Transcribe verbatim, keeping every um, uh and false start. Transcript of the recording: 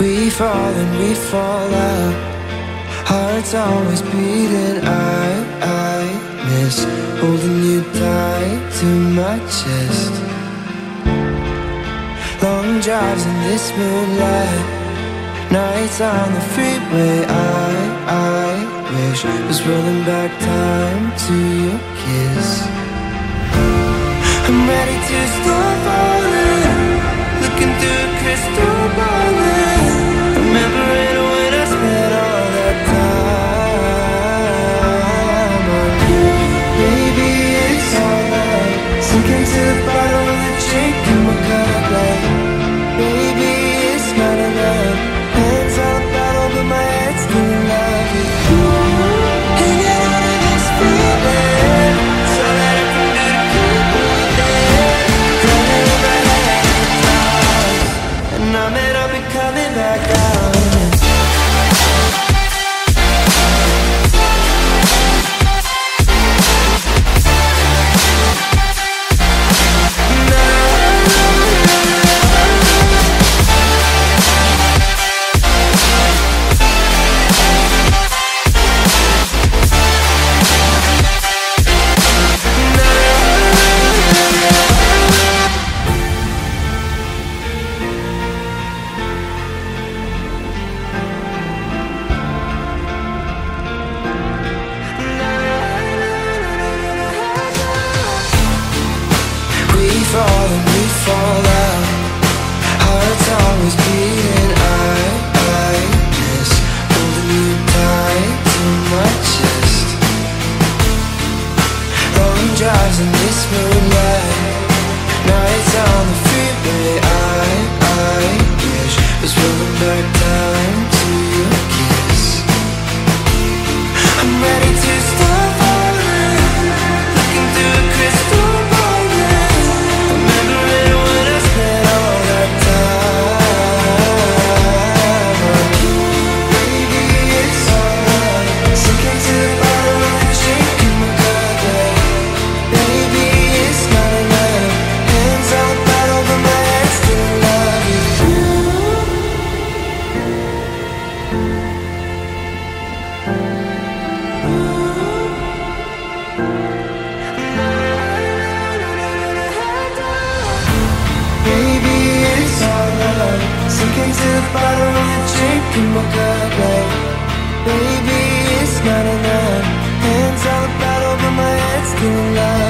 We fall and we fall out. Hearts always beating. I, I miss holding you tight to my chest. Long drives in this moonlight, nights on the freeway. I, I wish was rolling back time to your kiss. I'm ready to start falling, looking through a crystal ball. Remembering when I spent all that time on you. Baby, it's all right, sinking to the bottom of the drink in my cup. Like, baby, it's not enough. Hands on the bottle, but my head's still in love with you. Hanging out of this feeling, so that I can do to keep breathing. Running in my head at times, and I meant I'll be coming back out. We fall and we fall out. Hearts always beating. I, I miss holding you tight to my chest. Long drives in this moonlight, nights on the freeway. I, I wish was rolling back time to your kiss. I'm ready to start falling, looking through a crystal ball. Sinking to the bottom of the drink in my cup. Like, baby, it's not enough. Hands on the bottle, but my head's still alive.